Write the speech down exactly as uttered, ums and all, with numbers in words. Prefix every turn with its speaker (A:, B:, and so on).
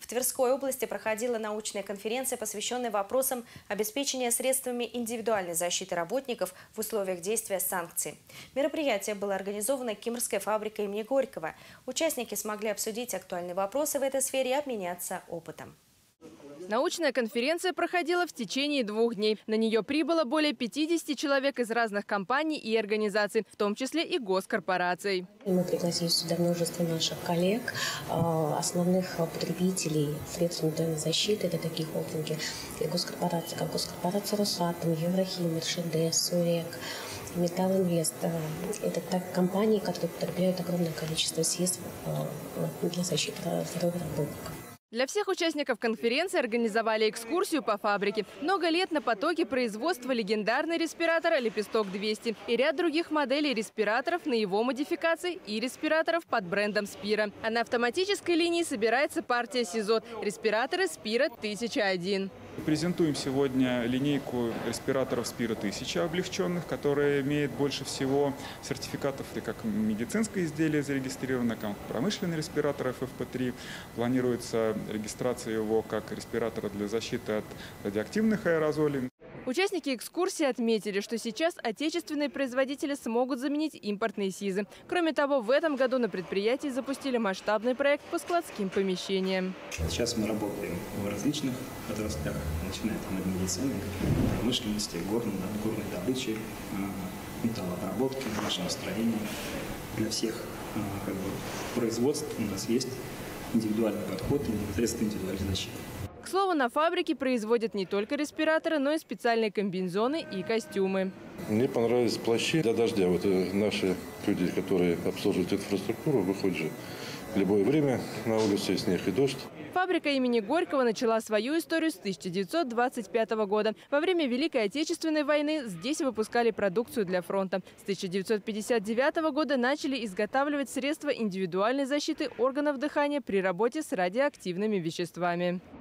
A: В Тверской области проходила научная конференция, посвященная вопросам обеспечения средствами индивидуальной защиты работников в условиях действия санкций. Мероприятие было организовано Кемеровской фабрикой имени Горького. Участники смогли обсудить актуальные вопросы в этой сфере и обменяться опытом.
B: Научная конференция проходила в течение двух дней. На нее прибыло более пятидесяти человек из разных компаний и организаций, в том числе и госкорпораций.
C: Мы пригласили сюда множество наших коллег, основных потребителей средств индивидуальной защиты. Это такие холдинги и госкорпорации, как госкорпорация Росатом, Еврохим, РШД, Сурек, Металлинвест. Это так компании, которые потребляют огромное количество средств для защиты здоровья работников.
B: Для всех участников конференции организовали экскурсию по фабрике. Много лет на потоке производства легендарный респиратор «Лепесток двести» и ряд других моделей респираторов на его модификации и респираторов под брендом Спира. А на автоматической линии собирается партия СИЗОТ – респираторы Спира тысяча один.
D: Презентуем сегодня линейку респираторов Спира тысяча облегченных, которая имеет больше всего сертификатов как медицинское изделие зарегистрировано, как промышленный респиратор эф эф пэ три. Планируется регистрация его как респиратора для защиты от радиоактивных аэрозолей.
B: Участники экскурсии отметили, что сейчас отечественные производители смогут заменить импортные СИЗы. Кроме того, в этом году на предприятии запустили масштабный проект по складским помещениям.
E: Сейчас мы работаем в различных отраслях, начиная от медицины, промышленности, горной, горной добычи, металлообработки, машиностроения. Для всех как бы, производств у нас есть индивидуальный подход и средства индивидуальной защиты.
B: К слову, на фабрике производят не только респираторы, но и специальные комбинезоны и костюмы.
F: Мне понравились плащи для дождя. Вот наши люди, которые обслуживают инфраструктуру, выходят же в любое время на улице, и снег, и дождь.
B: Фабрика имени Горького начала свою историю с тысяча девятьсот двадцать пятого года. Во время Великой Отечественной войны здесь выпускали продукцию для фронта. С тысяча девятьсот пятьдесят девятого года начали изготавливать средства индивидуальной защиты органов дыхания при работе с радиоактивными веществами.